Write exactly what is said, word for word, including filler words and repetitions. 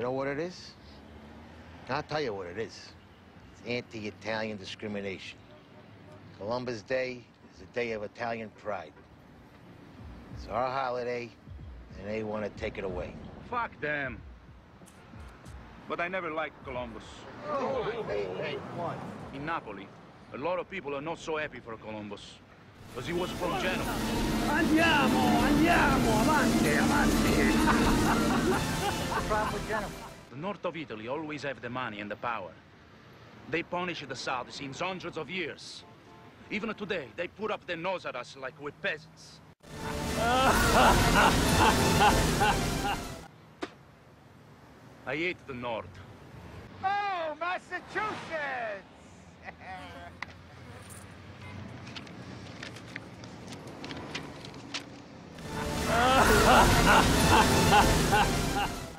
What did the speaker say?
know what it is? I'll tell you what it is. It's anti-Italian discrimination. Columbus Day is a day of Italian pride. It's our holiday, and they want to take it away. Fuck them. But I never liked Columbus. Oh, hey, hey, what? In Napoli, a lot of people are not so happy for Columbus. Because he was from Genoa. Andiamo, andiamo, avanti, avanti. What's wrong with Genoa? The north of Italy always have the money and the power. They punish the south since hundreds of years. Even today, they put up their nose at us like we're peasants. I hate the north. Oh, Massachusetts! Ha ha ha ha ha!